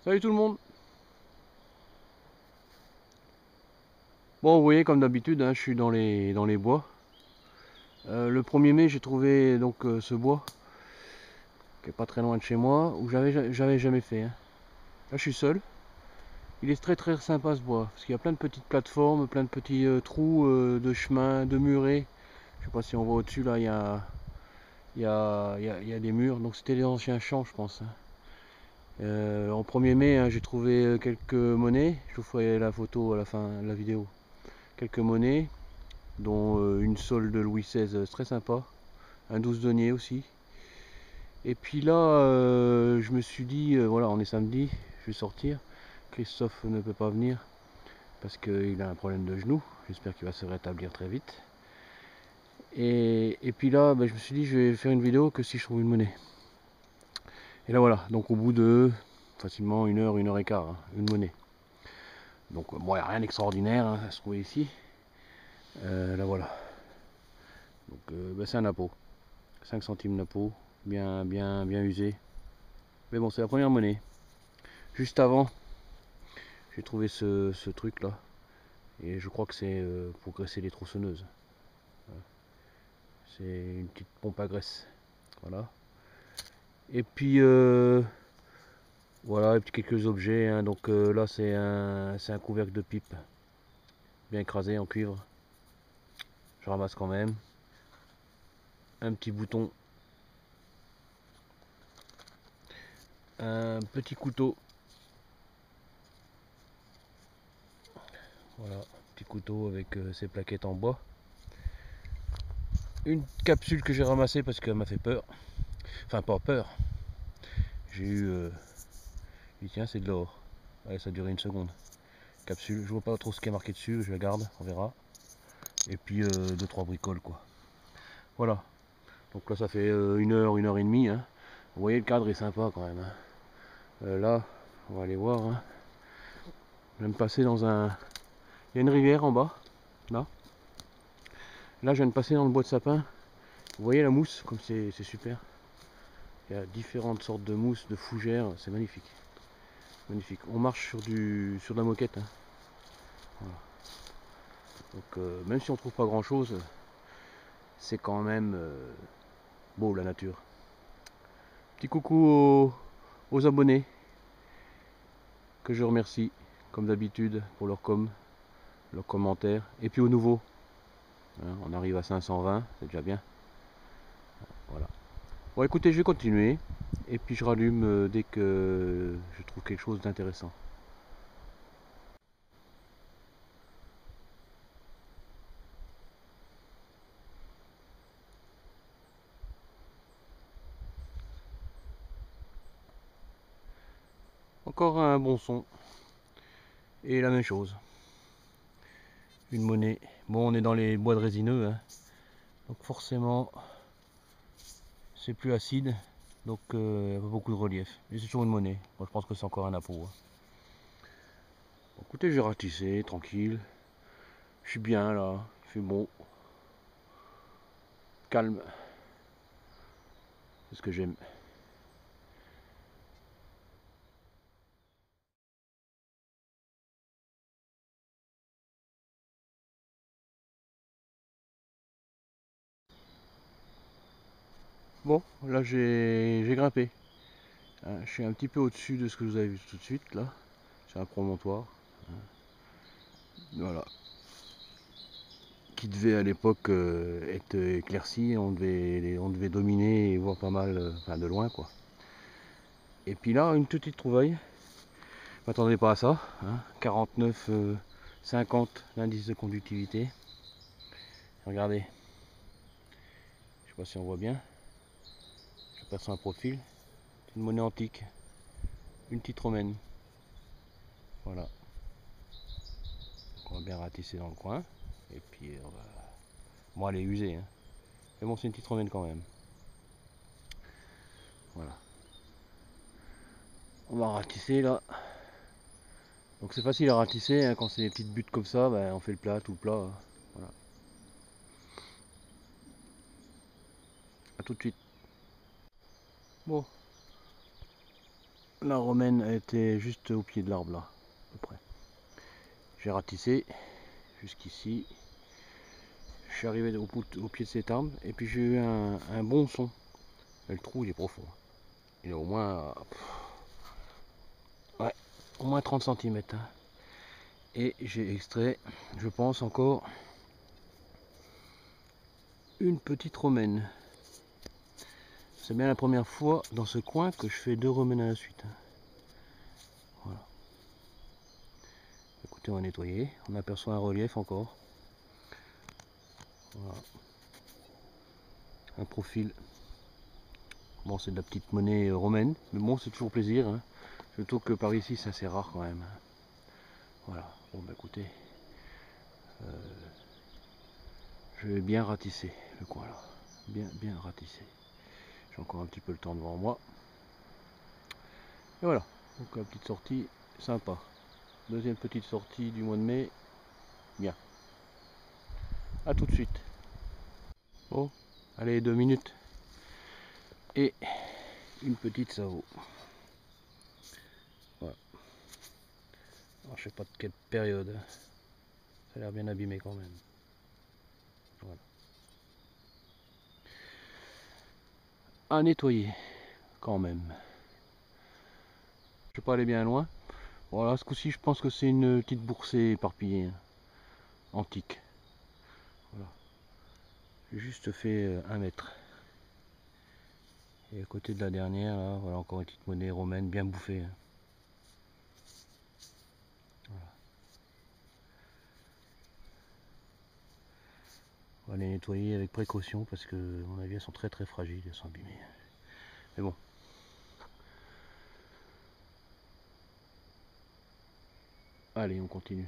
Salut tout le monde. Bon, vous voyez, comme d'habitude, hein, je suis dans les bois. Le 1er mai, j'ai trouvé donc ce bois qui est pas très loin de chez moi, où j'avais jamais fait, hein. Là, je suis seul. Il est très très sympa ce bois, parce qu'il y a plein de petites plateformes, plein de petits trous de chemin, de murets. Je sais pas si on voit au-dessus, là, il y a des murs. Donc c'était les anciens champs, je pense, hein. En 1er mai, hein, j'ai trouvé quelques monnaies. Je vous ferai la photo à la fin de la vidéo. Quelques monnaies, dont une solde de Louis XVI très sympa, un 12 deniers aussi. Et puis là, je me suis dit, voilà, on est samedi, je vais sortir. Christophe ne peut pas venir parce qu'il a un problème de genou. J'espère qu'il va se rétablir très vite. Et puis là, je me suis dit, je vais faire une vidéo que si je trouve une monnaie. Et là voilà, donc au bout de facilement 1 heure et quart, hein, une monnaie. Donc bon, il n'y a rien d'extraordinaire hein, à se trouver ici. Là voilà. Donc c'est un napo. 5 centimes napo, bien usé. Mais bon, c'est la première monnaie. Juste avant, j'ai trouvé ce truc là. Et je crois que c'est pour graisser les tronçonneuses. C'est une petite pompe à graisse. Voilà. Et puis voilà, et puis quelques objets, hein. Donc là c'est un couvercle de pipe. Bien écrasé en cuivre. Je ramasse quand même. Un petit bouton. Un petit couteau. Voilà, petit couteau avec ses plaquettes en bois. Une capsule que j'ai ramassée parce qu'elle m'a fait peur. Enfin, pas peur. J'ai eu. Tiens, c'est de l'or. Allez, ça a duré 1 seconde. Capsule, je vois pas trop ce qui est marqué dessus, je la garde, on verra. Et puis 2-3 bricoles, quoi. Voilà. Donc là, ça fait 1 heure et demie, hein. Vous voyez, le cadre est sympa quand même, hein. Là, on va aller voir, hein. Je vais me passer dans un. Il y a une rivière en bas, là. Là, je viens de passer dans le bois de sapin. Vous voyez la mousse, comme c'est super. Il y a différentes sortes de mousse, de fougères, c'est magnifique. Magnifique. On marche sur de la moquette, hein. Voilà. Donc même si on trouve pas grand chose, c'est quand même beau la nature. Petit coucou aux abonnés que je remercie comme d'habitude pour leurs commentaires. Et puis aux nouveaux, hein, on arrive à 520, c'est déjà bien. Voilà. Bon écoutez, je vais continuer et puis je rallume dès que je trouve quelque chose d'intéressant. Encore un bon son et la même chose. Une monnaie. Bon, on est dans les bois de résineux, hein, donc forcément c'est plus acide, donc il n'y a pas beaucoup de relief. Mais c'est toujours une monnaie. Moi je pense que c'est encore un appôt, hein. Bon, écoutez, j'ai ratissé, tranquille. Je suis bien là, il fait beau, calme. C'est ce que j'aime. Bon, là j'ai grimpé, hein. Je suis un petit peu au-dessus de ce que vous avez vu tout de suite là. C'est un promontoire, hein. Voilà. Qui devait à l'époque être éclairci, on devait dominer et voir pas mal, enfin de loin quoi. Et puis là, une petite trouvaille. M'attendez pas à ça, hein. 49, 50 l'indice de conductivité. Regardez, je sais pas si on voit bien. Je passe un profil. C'est une monnaie antique, une petite romaine. Voilà. Donc on va bien ratisser dans le coin. Et puis on va. Bon, elle est usée, hein. Mais bon, c'est une petite romaine quand même. Voilà. On va ratisser là. Donc c'est facile à ratisser, hein. Quand c'est des petites buttes comme ça, on fait le plat, tout le plat, hein. Voilà. A tout de suite. Bon, La romaine était juste au pied de l'arbre là, à peu près. J'ai ratissé jusqu'ici. Je suis arrivé au pied de cet arbre et puis j'ai eu un bon son. Et le trou il est profond. Il est au moins, ouais, au moins 30 cm. Hein. Et j'ai extrait, je pense encore, une petite romaine. C'est bien la première fois dans ce coin que je fais 2 romaines à la suite. Voilà. Écoutez, on va nettoyer. On aperçoit un relief encore. Voilà. Un profil. Bon, c'est de la petite monnaie romaine, mais bon, c'est toujours plaisir. Hein. Surtout que par ici, c'est assez rare quand même. Voilà. Bon, bah écoutez, je vais bien ratisser le coin là. Bien ratisser. J'ai encore un petit peu le temps devant moi. Et voilà. Donc la petite sortie sympa. Deuxième petite sortie du mois de mai. Bien. A tout de suite. Bon, allez, 2 minutes. Et une petite Savo. Voilà. Alors, je sais pas de quelle période. Ça a l'air bien abîmé quand même. Voilà. À nettoyer quand même. Je vais pas aller bien loin. Voilà, ce coup-ci, je pense que c'est une petite boursée éparpillée, hein, antique. Voilà. J'ai juste fait 1 mètre. Et à côté de la dernière, là, voilà encore une petite monnaie romaine bien bouffée. Hein. Voilà. On va les nettoyer avec précaution parce que, à mon avis, elles sont très fragiles, elles sont abîmées. Mais bon. Allez, on continue.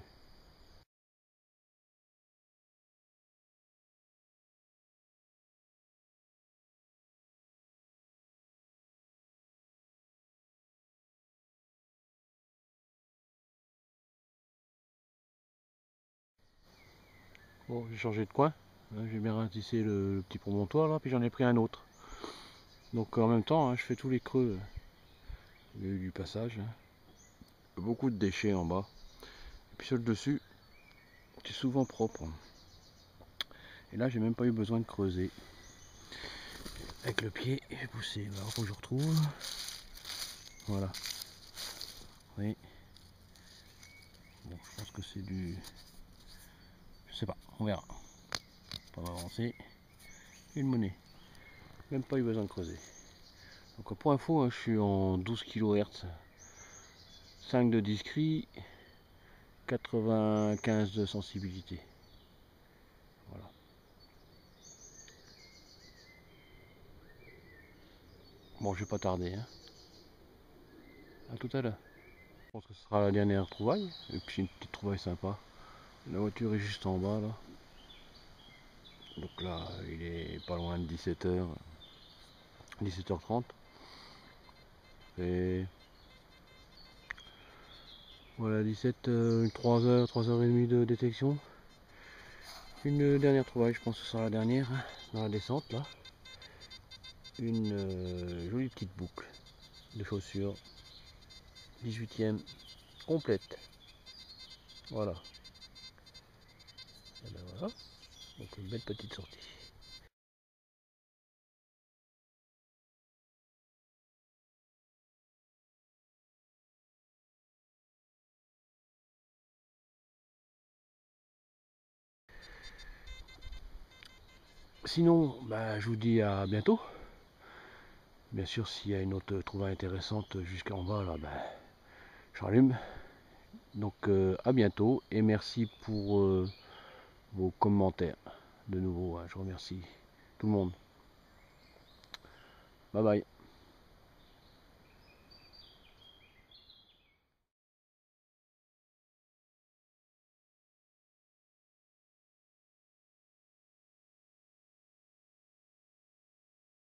Bon, j'ai changé de coin. J'ai bien ratissé le petit promontoire là, puis j'en ai pris un autre. Donc en même temps, hein, je fais tous les creux. Il y a eu du passage. Hein. Beaucoup de déchets en bas. Et puis sur le dessus, c'est souvent propre. Et là, j'ai même pas eu besoin de creuser. Avec le pied, j'ai poussé. Alors, faut que je retrouve. Voilà. Oui. Bon, je pense que c'est du... Je sais pas, on verra. On va avancer. Une monnaie. Même pas eu besoin de creuser. Donc pour info, hein, je suis en 12 kHz. 5 de discret, 95 de sensibilité. Voilà. Bon, je vais pas tarder. Hein. À tout à l'heure. Je pense que ce sera la dernière trouvaille. Et puis une petite trouvaille sympa. La voiture est juste en bas là. Donc là, il est pas loin de 17h. 17h30. Et voilà, 17, 3h, 3h30 de détection. Une dernière trouvaille, je pense que ce sera la dernière. Hein, dans la descente là. Une jolie petite boucle de chaussures. 18e complète. Voilà. Et ben voilà. Donc une belle petite sortie. Sinon, bah, je vous dis à bientôt. Bien sûr, s'il y a une autre trouvaille intéressante jusqu'en bas, là, bah, je rallume. Donc à bientôt et merci pour vos commentaires. De nouveau, hein, je remercie tout le monde. Bye bye.